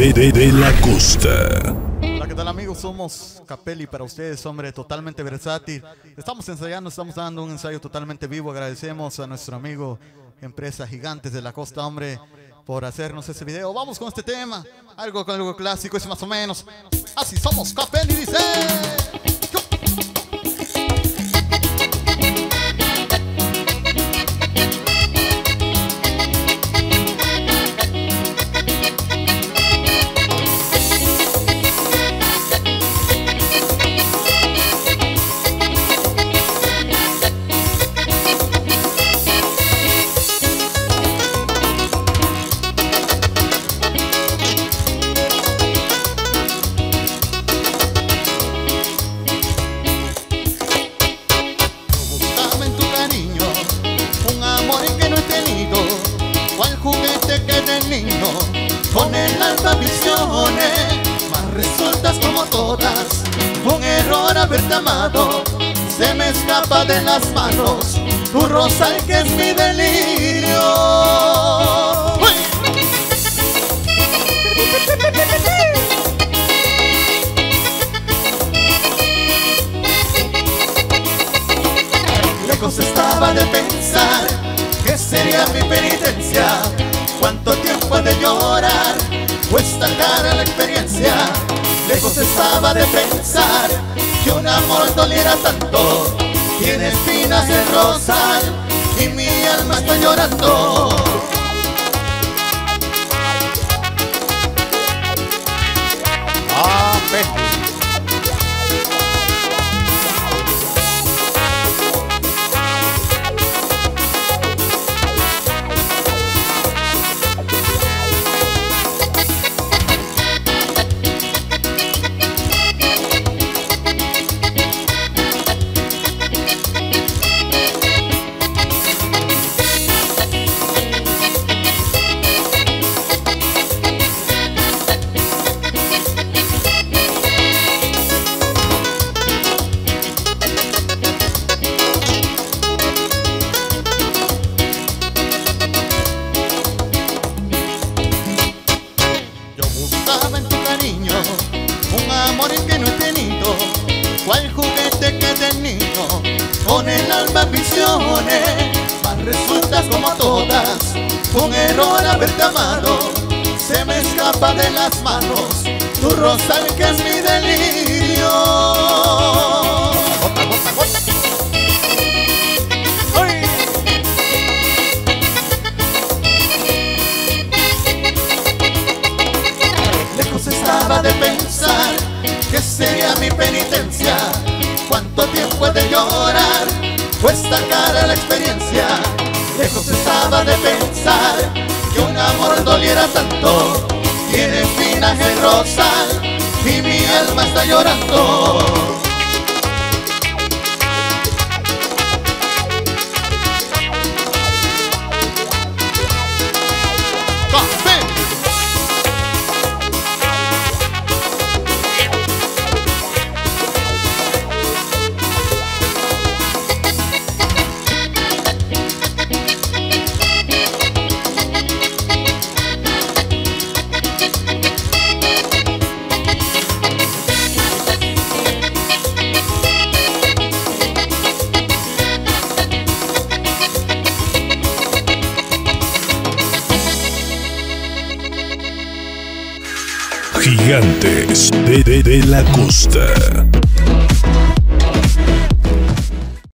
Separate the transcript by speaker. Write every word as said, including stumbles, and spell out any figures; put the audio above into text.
Speaker 1: de, de, de la costa.
Speaker 2: Hola, ¿qué tal amigos? Somos Capelli para ustedes, hombre totalmente versátil. Estamos ensayando, estamos dando un ensayo totalmente vivo. Agradecemos a nuestro amigo Empresa Gigantes de la Costa, hombre, por hacernos ese video. Vamos con este tema, algo con algo clásico, es más o menos. Así somos Capelli, dice.
Speaker 3: Cual juguete que de niño con el alma visiones, mas resultas como todas un error haberte amado. Se me escapa de las manos tu rosal que es mi delirio. ¡Uy! Lejos estaba de pensar que sería mi penitencia. Cuánto tiempo he de llorar, cuesta cara la experiencia. Lejos estaba de pensar que un amor doliera tanto. Tiene espinas el rosal y mi alma está llorando.
Speaker 2: Amén. Un amor que no he tenido, cual juguete que de niño con el alma visiones, mas resultas como todas un error haberte amado. Se me escapa de las manos tu rosal que es mi delirio. Gota, gota, gota. Estaba de pensar que sería mi penitencia. Cuánto tiempo he de llorar, cuesta cara la experiencia. Lejos estaba de pensar que un amor doliera tanto. Tiene espinas el rosal y mi alma está llorando.
Speaker 1: Gigantes de, de, de la Costa.